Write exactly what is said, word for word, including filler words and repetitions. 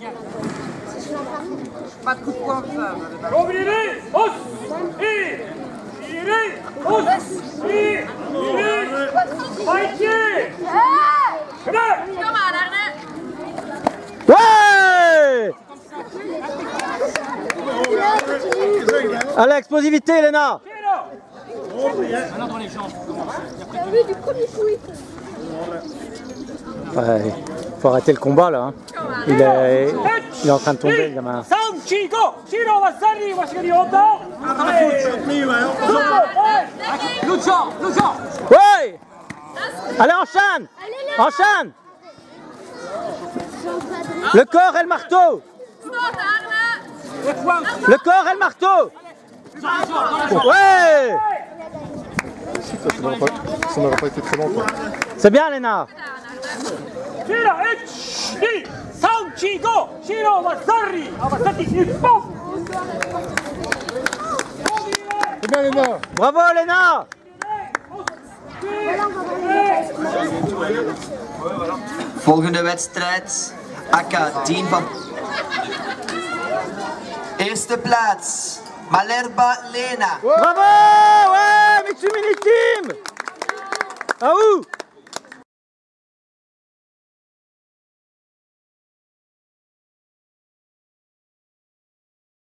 Pas de coup de poing, ça. Ouvrirez, os, et, irez, os, et, irez, fightier. Ouais! À l'explosivité, Elena! Ouais, faut arrêter le combat là. Hein. Il, est, il est en train de tomber, le gamin. Ouais! Allez, enchaîne! Enchaîne! Le corps et le marteau! Le corps et le marteau! Ouais! Ça n'aurait pas été très long. C'est bien, Léna! C'est bien, Léna! Bravo, Léna! Volgende wedstrijd, A K tien van... Eerste plaats, Malerba Lena. Bravo! Ouais, Mitsumini Team! Ah ouh!